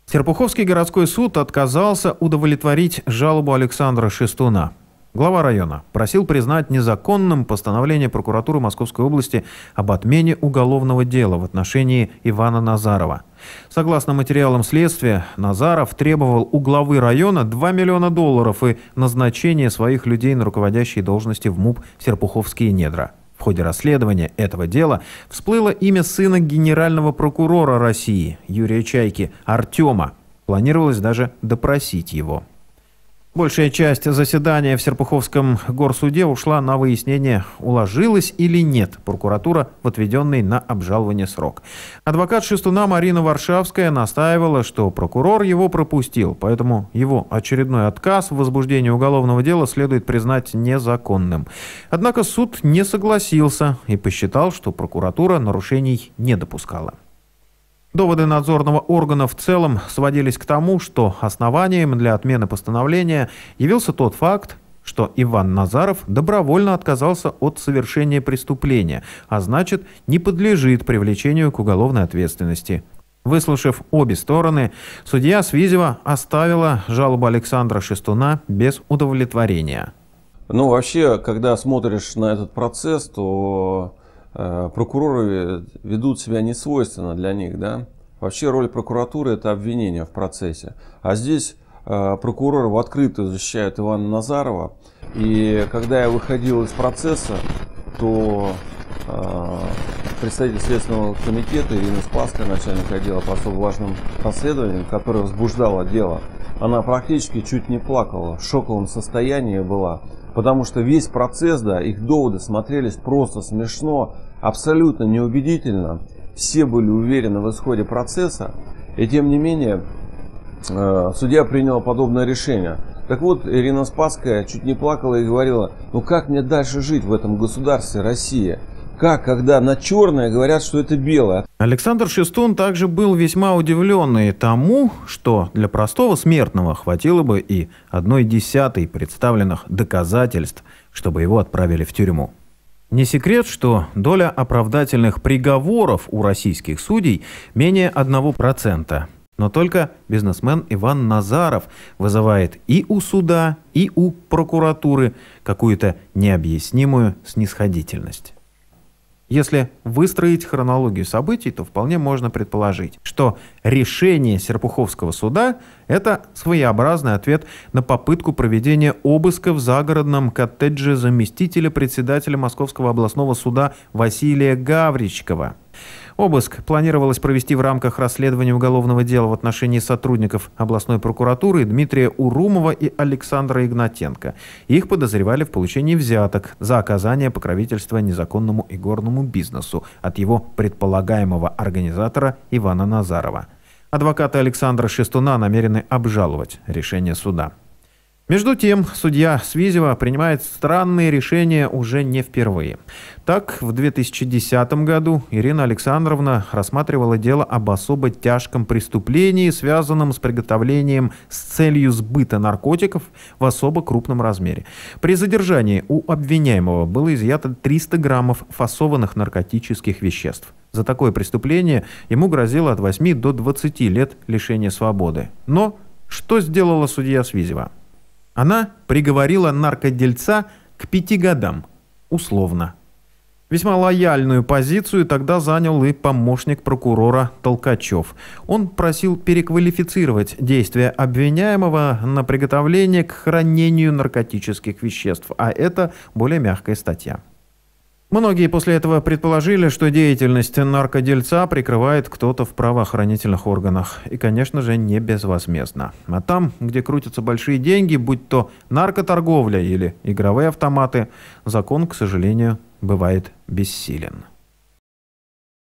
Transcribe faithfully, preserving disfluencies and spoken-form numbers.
Серпуховский городской суд отказался удовлетворить жалобу Александра Шестуна. Глава района просил признать незаконным постановление прокуратуры Московской области об отмене уголовного дела в отношении Ивана Назарова. Согласно материалам следствия, Назаров требовал у главы района два миллиона долларов и назначение своих людей на руководящие должности в МУП «Серпуховские недра». В ходе расследования этого дела всплыло имя сына генерального прокурора России Юрия Чайки, Артема. Планировалось даже допросить его. Большая часть заседания в Серпуховском горсуде ушла на выяснение, уложилась или нет прокуратура в отведенный на обжалование срок. Адвокат Шестуна Марина Варшавская настаивала, что прокурор его пропустил, поэтому его очередной отказ в возбуждении уголовного дела следует признать незаконным. Однако суд не согласился и посчитал, что прокуратура нарушений не допускала. Доводы надзорного органа в целом сводились к тому, что основанием для отмены постановления явился тот факт, что Иван Назаров добровольно отказался от совершения преступления, а значит, не подлежит привлечению к уголовной ответственности. Выслушав обе стороны, судья Свизева оставила жалобу Александра Шестуна без удовлетворения. Ну, вообще, когда смотришь на этот процесс, то прокуроры ведут себя несвойственно для них, да. Вообще роль прокуратуры — это обвинение в процессе. А здесь э, прокуроры в открытую защищают Ивана Назарова. И когда я выходил из процесса, то э, представитель Следственного комитета Ирина Спасская, начальник отдела по особо важным расследованиям, которая возбуждала дело, она практически чуть не плакала, в шоковом состоянии была. Потому что весь процесс, да, их доводы смотрелись просто смешно, абсолютно неубедительно. Все были уверены в исходе процесса. И тем не менее, э, судья принял подобное решение. Так вот, Ирина Спасская чуть не плакала и говорила: ну как мне дальше жить в этом государстве Россия? Как, когда на черное говорят, что это белое? Александр Шестун также был весьма удивленный тому, что для простого смертного хватило бы и одной десятой представленных доказательств, чтобы его отправили в тюрьму. Не секрет, что доля оправдательных приговоров у российских судей менее одного процента. Но только бизнесмен Иван Назаров вызывает и у суда, и у прокуратуры какую-то необъяснимую снисходительность. Если выстроить хронологию событий, то вполне можно предположить, что решение Серпуховского суда – это своеобразный ответ на попытку проведения обыска в загородном коттедже заместителя председателя Московского областного суда Василия Гавричкова. Обыск планировалось провести в рамках расследования уголовного дела в отношении сотрудников областной прокуратуры Дмитрия Урумова и Александра Игнатенко. Их подозревали в получении взяток за оказание покровительства незаконному игорному бизнесу от его предполагаемого организатора Ивана Назарова. Адвокаты Александра Шестуна намерены обжаловать решение суда. Между тем, судья Свизева принимает странные решения уже не впервые. Так, в две тысячи десятом году Ирина Александровна рассматривала дело об особо тяжком преступлении, связанном с приготовлением с целью сбыта наркотиков в особо крупном размере. При задержании у обвиняемого было изъято триста граммов фасованных наркотических веществ. За такое преступление ему грозило от восьми до двадцати лет лишения свободы. Но что сделала судья Свизева? Она приговорила наркодельца к пяти годам, условно. Весьма лояльную позицию тогда занял и помощник прокурора Толкачев. Он просил переквалифицировать действия обвиняемого на приготовление к хранению наркотических веществ, а это более мягкая статья. Многие после этого предположили, что деятельность наркодельца прикрывает кто-то в правоохранительных органах. И, конечно же, не безвозмездно. А там, где крутятся большие деньги, будь то наркоторговля или игровые автоматы, закон, к сожалению, бывает бессилен.